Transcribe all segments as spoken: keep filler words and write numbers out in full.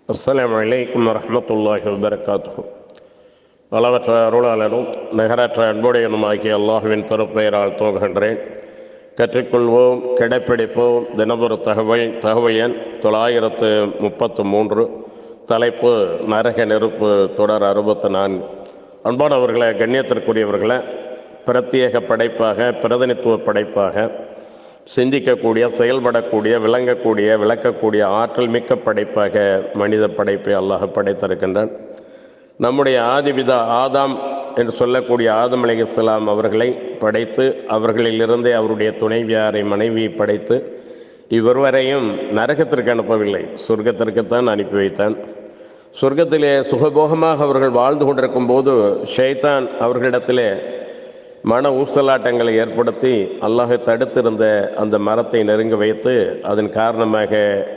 அஸ்ஸலாமு அலைக்கும் வரஹ்மத்துல்லாஹி வபரகாத்துஹு. அளவற்ற அருளாளனும் நிகரற்ற அன்புடையனுமாகிய அல்லாஹுவின் திருப்பெயரால் துவங்குகின்றேன். கற்றுக்கொள்வோம், கிடைப்பிடிப்போம். தினபொரு தகவல் தகவல் எண் தொள்ளாயிரத்து முப்பத்து மூன்று. தலைப்பு நரக நெருப்பு, தொடர் அறுபத்து நான்கு. அன்பானவர்களை, கண்ணியத்திற்குரியவர்களை, பிரத்யேக படைப்பாக, பிரதிநித்துவ படைப்பாக, சிந்திக்கக்கூடிய, செயல்படக்கூடிய, விளங்கக்கூடிய, விளக்கக்கூடிய ஆற்றல் மிக்க படைப்பாக மனித படைப்பை அல்லாஹ் படைத்திருக்கின்றான். நம்முடைய ஆதிபிதா ஆதாம் என்று சொல்லக்கூடிய ஆதம் அலைஹிஸ்ஸலாம் அவர்களை படைத்து, அவர்களிலிருந்தே அவருடைய துணைவியாரை மனைவியை படைத்து, இவ்வருவரையும் நரகத்திற்கு அனுப்பவில்லை, சொர்க்கத்திற்குத்தான் அனுப்பி வைத்தான். சொர்க்கத்திலே சுகபோகமாக அவர்கள் வாழ்ந்து கொண்டிருக்கும் போது ஷைத்தான் அவர்களிடத்திலே மன ஊசலாட்டங்களை ஏற்படுத்தி அல்லாஹ் தடுத்திருந்த அந்த மரத்தை நெருங்க வைத்து, அதன் காரணமாக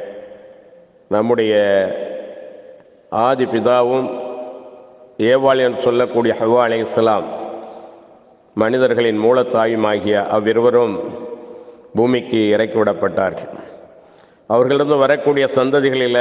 நம்முடைய ஆதி பிதாவும் ஏவாள் என்று சொல்லக்கூடிய ஹவ்வா அலைஹிஸ்ஸலாம், மனிதர்களின் மூலத்தாயுமாகிய அவ்விருவரும் பூமிக்கு இறக்கிவிடப்பட்டார்கள். அவர்களிருந்து வரக்கூடிய சந்ததிகளில்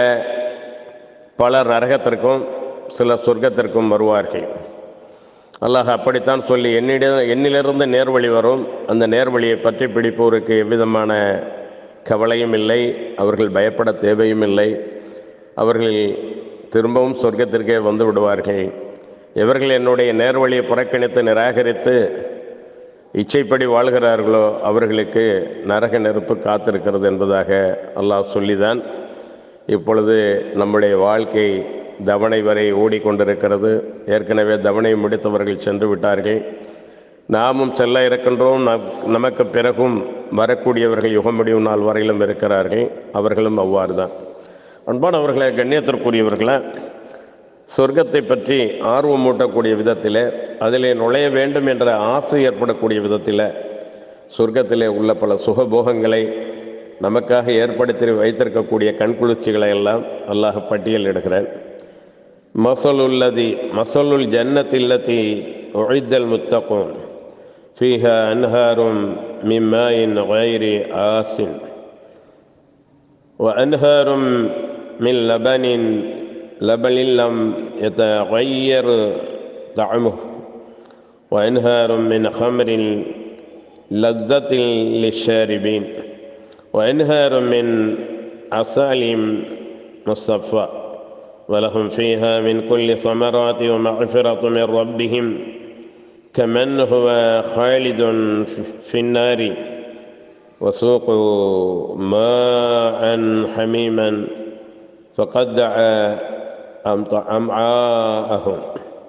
பலர் நரகத்திற்கும் சிலர் சொர்க்கத்திற்கும் வருவார்கள். அல்லாஹ் அப்படித்தான் சொல்லி, என்னிட என்னிலிருந்து நேர்வழி வரும், அந்த நேர்வழியை பற்றி பிடிப்போருக்கு எவ்விதமான கவலையும் இல்லை, அவர்கள் பயப்பட தேவையும் இல்லை, அவர்கள் திரும்பவும் சொர்க்கத்திற்கே வந்து விடுவார்கள். எவர்கள் என்னுடைய நேர்வழியை புறக்கணித்து நிராகரித்து இச்சைப்படி வாழ்கிறார்களோ அவர்களுக்கு நரக நெருப்பு காத்திருக்கிறது என்பதாக அல்லாஹ் சொல்லிதான் இப்பொழுது நம்முடைய வாழ்க்கை தவணை வரை ஓடிக்கொண்டிருக்கிறது. ஏற்கனவே தவணை முடித்தவர்கள் சென்று விட்டார்கள், நாமும் செல்ல இருக்கின்றோம். நமக்கு பிறகும் வரக்கூடியவர்கள் யுகம் முடியும் நாள் வரையிலும் இருக்கிறார்கள், அவர்களும் அவ்வாறு தான். அன்பானவர்களை, கண்ணியத்திற்குரியவர்களை, சொர்க்கத்தை பற்றி ஆர்வம் மூட்டக்கூடிய விதத்தில், அதிலே நுழைய வேண்டும் என்ற ஆசை ஏற்படக்கூடிய விதத்தில், சொர்க்கத்திலே உள்ள பல சுகபோகங்களை நமக்காக ஏற்படுத்தி வைத்திருக்கக்கூடிய கண்குளிர்ச்சிகளை எல்லாம் அல்லாஹ் பட்டியலிடுகிறான். மஸலுல்லதி மஸலுல் ஜன்னத்தில்லதி உஇத்தல் முத்தகூன் ஃபீஹா அன்ஹாரும் மின் மாஇன் கைரி ஆசின் வ அன்ஹாரும் மின் லபனின் லபனின் லம் யதகய்யர் தஅமுஹு வ அன்ஹாரும் மின் ஹம்ரின் லத்தத்தின் லிஷாரிபீன் وأنهار من عسل مصفى ولهم فيها من كل ثمرات ومغفرة من ربهم كمن هو خالد في النار وسوقوا ماء حميما فقدع أمعاءهم.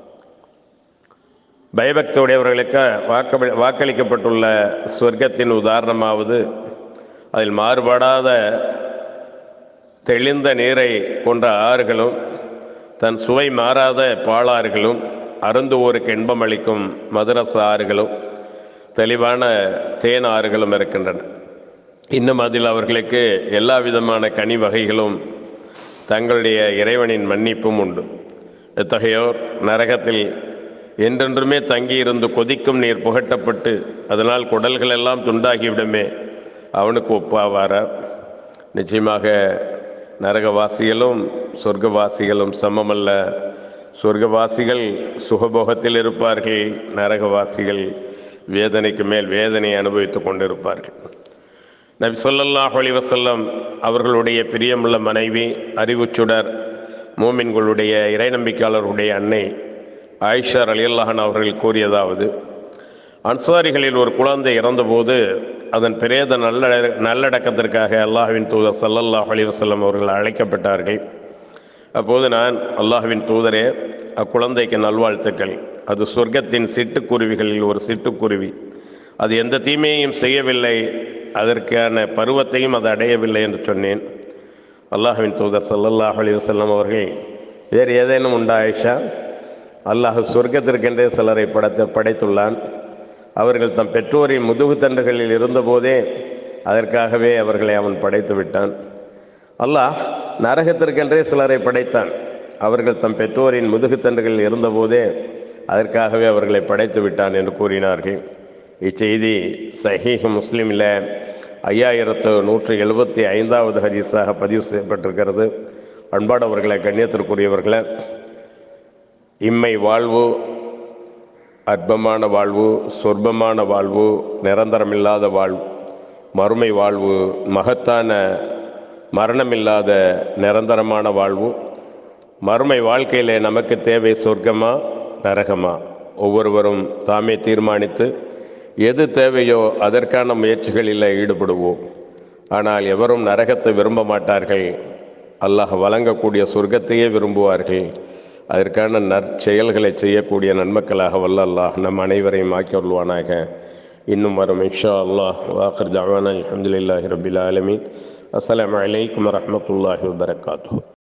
பயபக்தியுடையவர்களுக்கு வாக்க வாக்களிக்கப்பட்டுள்ள சொர்க்கத்தின் உதாரணமாவது, அதில் மாறுபடாத தெளிந்த நீரை கொண்ட ஆறுகளும், தன் சுவை மாறாத பாலாறுகளும், அருந்துவோருக்கு இன்பம் அளிக்கும் மதுரச ஆறுகளும், தெளிவான தேன் ஆறுகளும் இருக்கின்றன. இன்னும் அதில் அவர்களுக்கு எல்லா விதமான கனி வகைகளும், தங்களுடைய இறைவனின் மன்னிப்பும் உண்டு. இத்தகையோர் நரகத்தில் என்றென்றுமே தங்கியிருந்து கொதிக்கும் நீர் புகட்டப்பட்டு அதனால் குடல்கள் எல்லாம் துண்டாகிவிடுமே, அவனுக்கு ஒப்பாவாரா? நிச்சயமாக நரகவாசிகளும் சொர்க்கவாசிகளும் சமமல்ல. சொர்க்கவாசிகள் சுகபோகத்தில் இருப்பார்கள், நரகவாசிகள் வேதனைக்கு மேல் வேதனை அனுபவித்து கொண்டிருப்பார்கள். நபி ஸல்லல்லாஹு அலைஹி வஸல்லம் அவர்களுடைய பிரியமுள்ள மனைவி, அறிவுச்சுடர், மூமின்களுடைய இறை நம்பிக்கையாளர்களுடைய அன்னை ஆயிஷா ரலியல்லாஹு அன்ஹா அவர்கள் கூறியதாவது, அன்சாரிகளில் ஒரு குழந்தை இறந்தபோது அதன் பிரேத நல்ல நல்லடக்கத்திற்காக அல்லாஹ்வின் தூதர் ஸல்லல்லாஹு அலைஹி வஸல்லம் அவர்கள் அழைக்கப்பட்டார்கள். அப்போது நான், அல்லாஹ்வின் தூதரே, அக்குழந்தைக்கு நல்வாழ்த்துக்கள், அது சொர்க்கத்தின் சிட்டுக்குருவிகளில் ஒரு சிட்டுக்குருவி, அது எந்த தீமையையும் செய்யவில்லை, அதற்கான பருவத்தையும் அது அடையவில்லை என்று சொன்னேன். அல்லாஹ்வின் தூதர் ஸல்லல்லாஹு அலைஹி வஸல்லம் அவர்கள், வேறு ஏதேனும் உண்டா ஆயிஷா? அல்லாஹ் சொர்க்கத்திற்கென்றே சிலரை படைத்து படைத்துள்ளான். அவர்கள் தம் பெற்றோரின் முதுகு தண்டுகளில் இருந்தபோதே அதற்காகவே அவர்களை அவன் படைத்து விட்டான். அல்லாஹ் நரகத்திற்கென்றே சிலரை படைத்தான். அவர்கள் தம் பெற்றோரின் முதுகு தண்டுகளில் இருந்தபோதே அதற்காகவே அவர்களை படைத்து விட்டான் என்று கூறினார்கள். இச்செய்தி சஹீஹ் முஸ்லிமில் ஐயாயிரத்து நூற்றி எழுபத்தி ஐந்தாவது ஹதீஸாக பதிவு செய்யப்பட்டிருக்கிறது. அன்பானவர்களை, கண்ணியத்திற்குரியவர்களை, இம்மை வாழ்வு அற்பமான வாழ்வு, சொர்ப்பமான வாழ்வு, நிரந்தரமில்லாத வாழ்வு, மறுமை வாழ்வு, மகத்தான மரணமில்லாத நிரந்தரமான வாழ்வு. மறுமை வாழ்க்கையிலே நமக்கு தேவை சொர்க்கமா நரகமா? ஒவ்வொருவரும் தாமே தீர்மானித்து எது தேவையோ அதற்கான முயற்சிகளில் ஈடுபடுவோம். ஆனால் எவரும் நரகத்தை விரும்ப மாட்டார்கள். அல்லாஹ் வழங்கக்கூடிய சொர்க்கத்தையே விரும்புவார்கள். அதற்கான நற்செயல்களை செய்யக்கூடிய நன்மக்களாக வல்ல அல்லாஹ் நம் அனைவரையும் ஆக்கியுள்வானாக. இன்னும் வரும் இன்ஷா அல்லாஹ். வாஹிர் தஅவானா அல்ஹம்துலில்லாஹி ரப்பில் ஆலமீன். அஸ்ஸலாமு அலைக்கும் வரஹ்மத்துல்லாஹி வபரகாத்துஹு.